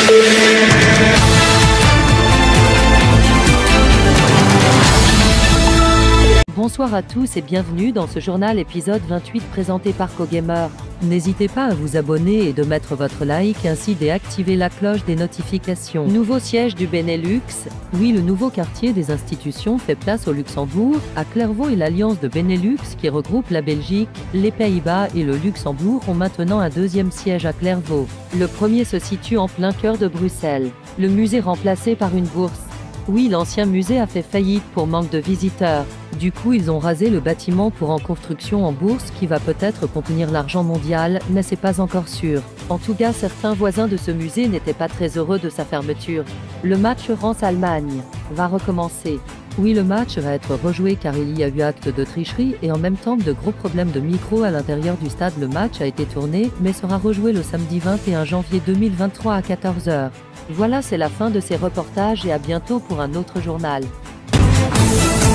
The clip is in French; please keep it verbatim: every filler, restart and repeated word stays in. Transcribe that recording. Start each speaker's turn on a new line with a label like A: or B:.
A: Bonsoir à tous et bienvenue dans ce journal épisode vingt-huit présenté par CoGamer. N'hésitez pas à vous abonner et de mettre votre like ainsi d'activer la cloche des notifications. Nouveau siège du Benelux. Oui, le nouveau quartier des institutions fait place au Luxembourg, à Clairvaux, et l'alliance de Benelux qui regroupe la Belgique, les Pays-Bas et le Luxembourg ont maintenant un deuxième siège à Clairvaux. Le premier se situe en plein cœur de Bruxelles. Le musée remplacé par une bourse. Oui, l'ancien musée a fait faillite pour manque de visiteurs. Du coup, ils ont rasé le bâtiment pour en construction en bourse qui va peut-être contenir l'argent mondial, mais c'est pas encore sûr. En tout cas, certains voisins de ce musée n'étaient pas très heureux de sa fermeture. Le match France-Allemagne va recommencer. Oui, le match va être rejoué car il y a eu acte de tricherie et en même temps de gros problèmes de micro à l'intérieur du stade. Le match a été tourné mais sera rejoué le samedi vingt et un janvier deux mille vingt-trois à quatorze heures. Voilà, c'est la fin de ces reportages et à bientôt pour un autre journal.